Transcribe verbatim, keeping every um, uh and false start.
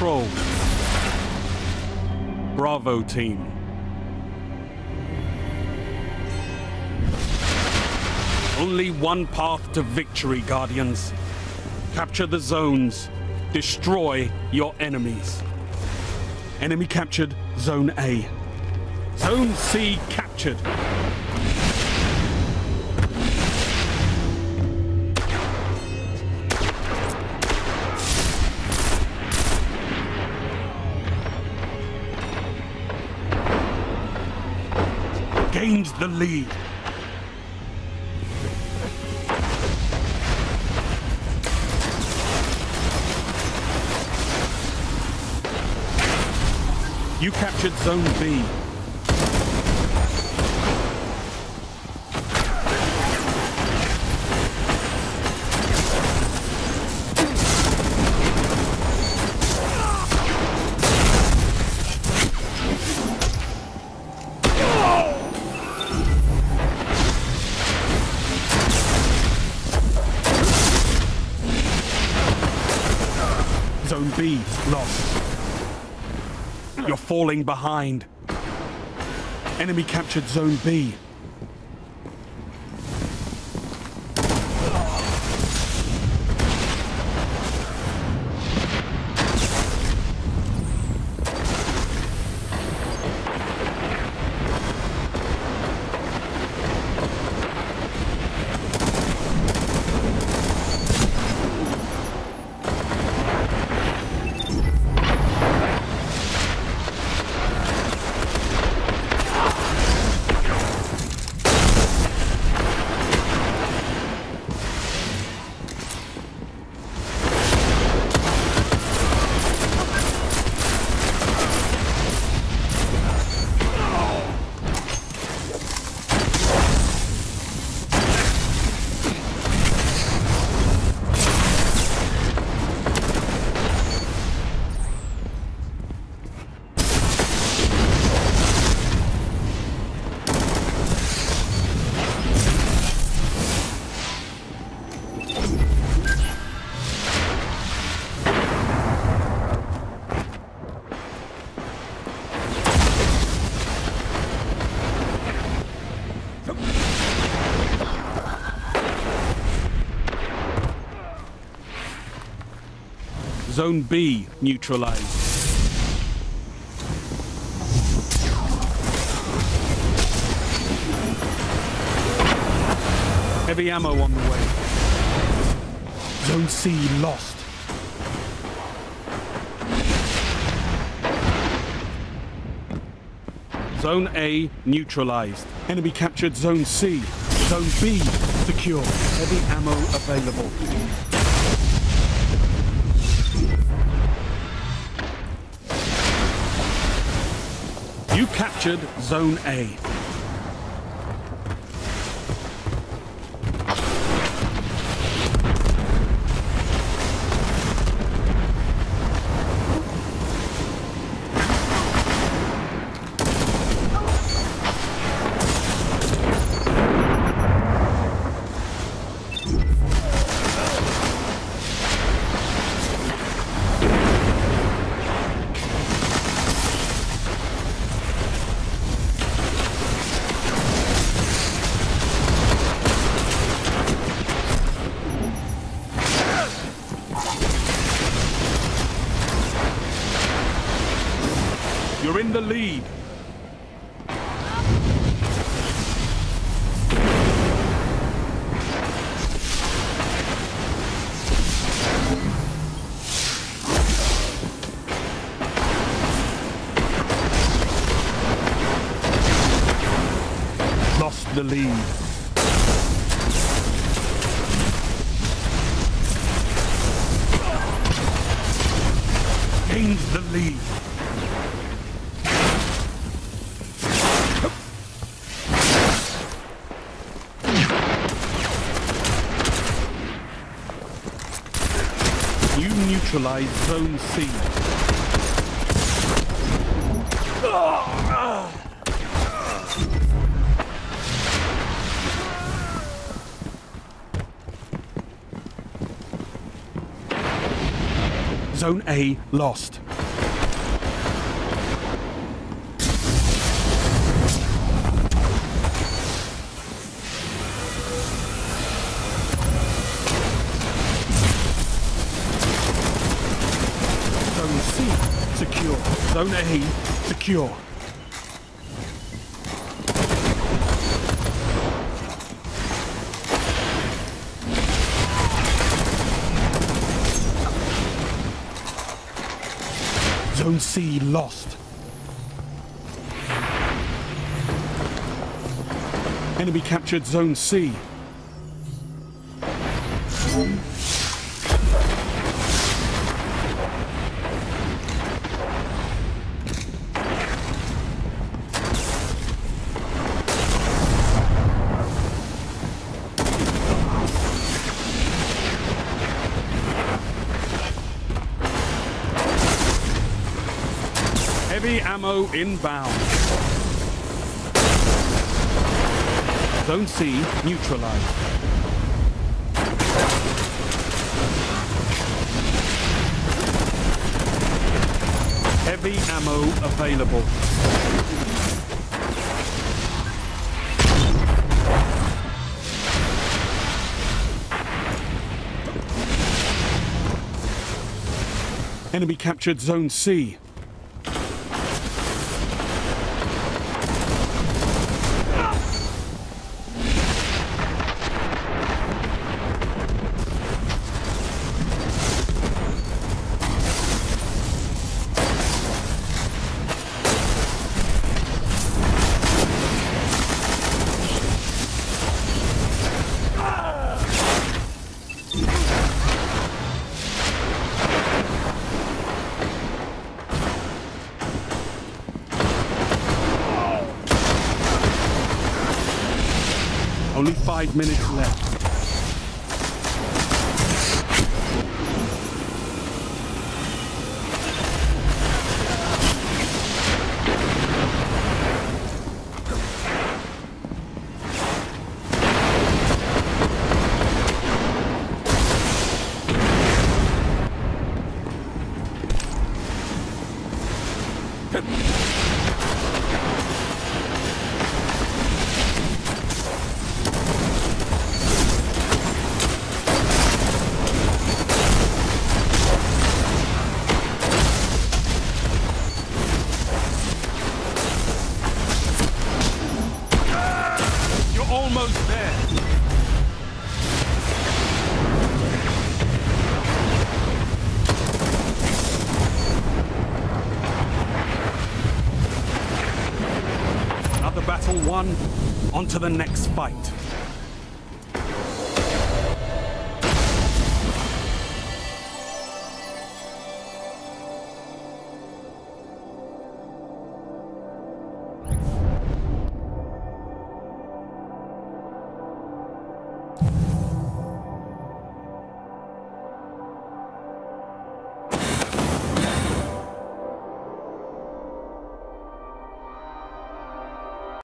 control. Bravo team. Only one path to victory, Guardians. Capture the zones. Destroy your enemies. Enemy captured Zone A. Zone C captured. Gained the lead. You captured Zone B. Zone B lost. You're falling behind. Enemy captured Zone B. Zone B neutralized. Heavy ammo on the way. Zone C lost. Zone A neutralized. Enemy captured Zone C. Zone B secure. Heavy ammo available. You captured Zone A. You're in the lead. Lost the lead. Gained the lead. You neutralize Zone C. Zone A lost. Zone A secure. Zone C lost. Enemy captured Zone C. Heavy ammo inbound. Zone C neutralized. Heavy ammo available. Enemy captured Zone C. Only five minutes left. Almost there. Another battle won. On to the next fight.